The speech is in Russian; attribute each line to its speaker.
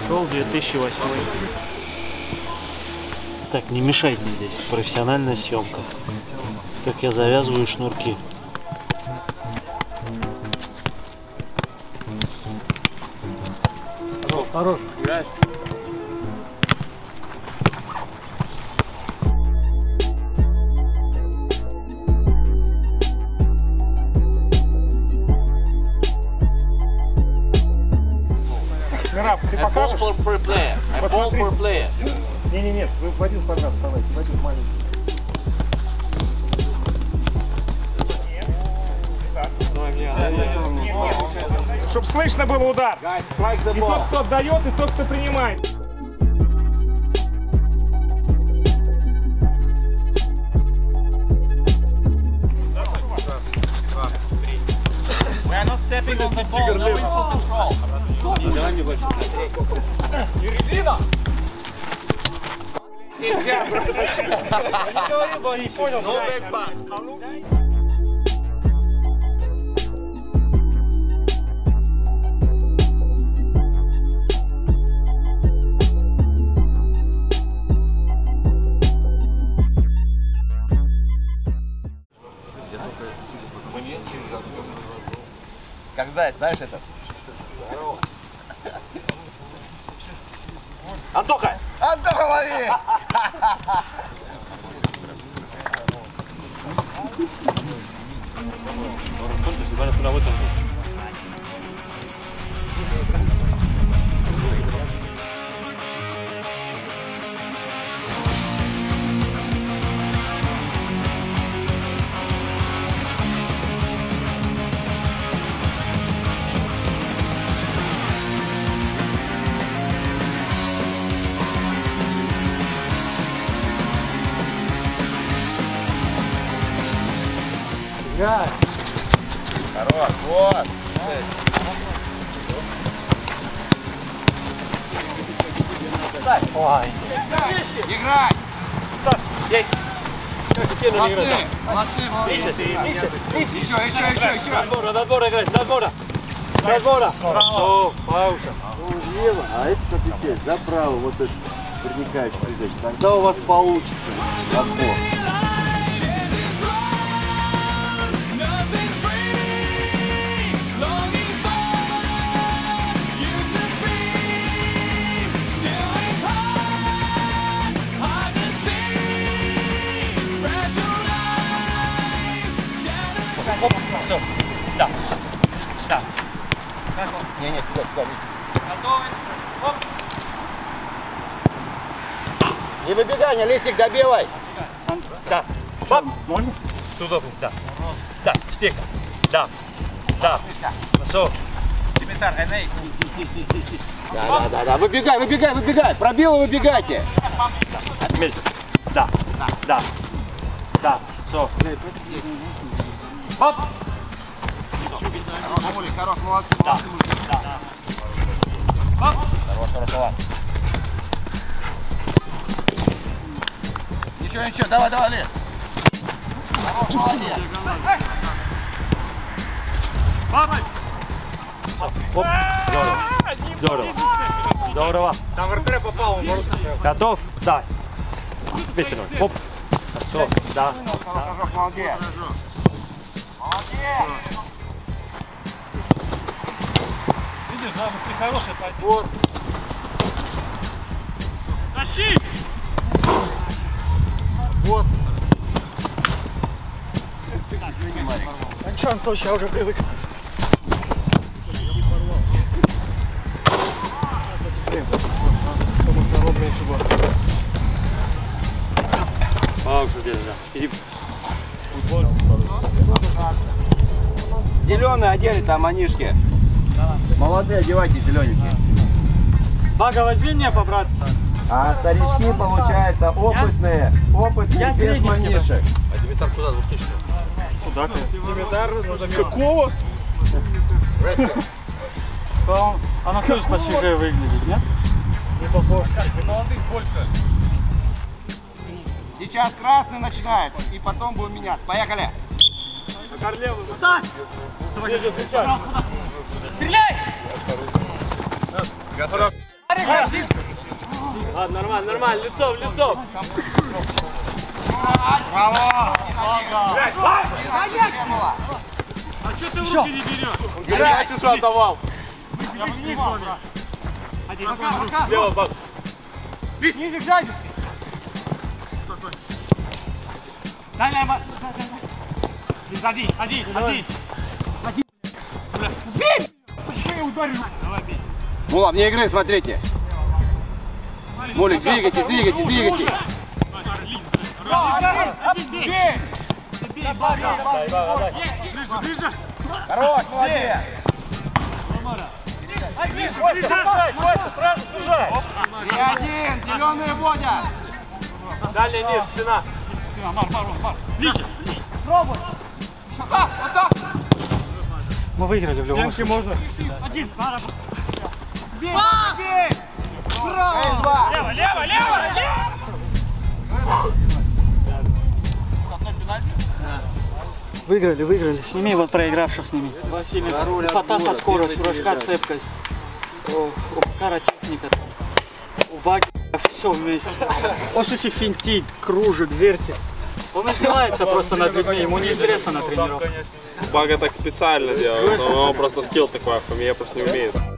Speaker 1: Шел 2008. Так, не мешайте здесь. Профессиональная съемка. Как я завязываю шнурки.
Speaker 2: Хорош. Играешь? Раф, ты покажешь? Посмотрите. Не-не-нет, вы в один квадрат вставайте, в один маленький. Чтоб слышно был удар. И тот, кто отдает, и тот, кто принимает.
Speaker 3: We are not stepping on the ball, no insult control.
Speaker 2: Нельзя, не понял.
Speaker 3: No back pass. Как заяц, знаешь это?
Speaker 2: Антоха!
Speaker 3: Антоха, лови! Хорош, вот.
Speaker 1: Ой.
Speaker 3: Играй!
Speaker 1: Есть.
Speaker 3: Молодцы, молодцы, молодцы. Еще.
Speaker 1: Надбор играть, надбора. О, пауза.
Speaker 4: Влево, а это отвечает за право, вот это проникающий передача. Тогда у вас получится отбор.
Speaker 1: Все. Да.
Speaker 3: Не, сюда, лезь.
Speaker 1: Готовы? Оп.
Speaker 3: Не выбегай, Лесик, добивай.
Speaker 1: Да. Оп. Можно? Туда, да. Да, стека. Да. Все.
Speaker 3: Димитар, Эней. Здесь. Да. Выбегай. Пробил и выбегайте.
Speaker 1: Да. Все. Оп.
Speaker 3: Хорош, молодцы.
Speaker 1: Да. Оп.
Speaker 3: Хорош, ладно. Ничего, давай, Лес. Хорош, молодец.
Speaker 1: Оп. Здорово.
Speaker 2: Там РТ попал, он может.
Speaker 1: Готов? Да. Быстро. Оп. Все. Да.
Speaker 3: Молодец.
Speaker 2: Видишь, да, ты хороший пойдешь. Вот. Тащи! Вот. А что, Антон, я уже привык.
Speaker 1: Паузу держи.
Speaker 4: Зеленые одели там манишки. Молодые, одевайте зелененькие.
Speaker 1: Бага, возьми меня по-братски.
Speaker 4: А старички, получается, опытные без манишек.
Speaker 3: А Димитар куда? 2000?
Speaker 1: Сюда.
Speaker 2: Димитар, какого?
Speaker 1: Анатолий посвежее выглядит, нет?
Speaker 2: Не похож. Молодых больше.
Speaker 3: Сейчас красный начинает, и потом будем меняться. Поехали.
Speaker 2: Королеву. Встань!
Speaker 1: Стреляй!
Speaker 2: Готов. Ладно, нормально, нормально, лицом, лицом.
Speaker 3: Браво!
Speaker 2: А что ты в руки не берешь? Передачу что отдавал?
Speaker 3: Я вниз номер.
Speaker 2: Лево, бак.
Speaker 3: Ниже, сзади. Дальняя. Один. Бей! Почему я ударил? Давай, бей.
Speaker 4: Мула, вне игры, смотрите. Мулик, двигайтесь.
Speaker 3: Один, бей! Ближе. Хорош, молодец. Один, зеленые водят.
Speaker 2: Дальний низ, спина.
Speaker 3: Мар. Ближе. Пробуй. Вот так.
Speaker 1: Мы выиграли в любом случае.
Speaker 3: Можно. Один. Бей. Браво. Лево.
Speaker 1: Выиграли. Сними вот проигравших, сними. Василий, Фатаха скорость, у Рожка цепкость, у Макара техника, у Баги все вместе. Он все финтит, кружит, вертит. Он издевается просто над людьми, ему не интересно на тренировке.
Speaker 5: Бага так специально делает, но он просто скилл такой, а Фомия просто не умеет.